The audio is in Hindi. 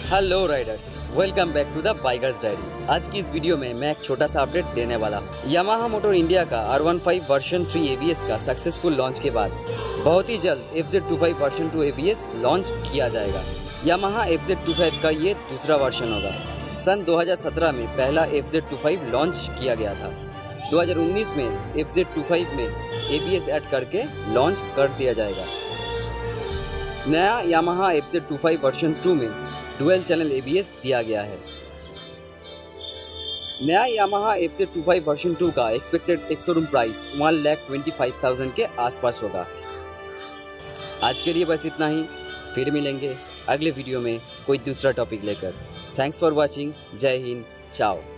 Hello riders, welcome back to the bikers diary. आज की इस वीडियो में मैं एक छोटा सा अपडेट देने वाला हूँ। यामाहा मोटर इंडिया का R15 वर्जन 3 ABS का सक्सेसफुल लॉन्च के बाद बहुत ही जल्द FZ25 वर्जन 2 ABS लॉन्च किया जाएगा। यामाहा FZ25 का ये दूसरा वर्जन होगा। सन 2017 में पहला FZ25 लॉन्च किया गया था। 2019 में FZ25 में ABS ऐड करके लॉन्च कर दिया जाएगा। नया यामाहा FZ25 वर्जन 2 में डुअल चैनल ABS दिया गया है। नया यामाहा FZ25 वर्जन 2 का एक्सपेक्टेड एक्स-शोरूम प्राइस 1,25,000 के आसपास होगा। आज के लिए बस इतना ही, फिर मिलेंगे अगले वीडियो में कोई दूसरा टॉपिक लेकर। Thanks for watching. जय हिंद, चाओ।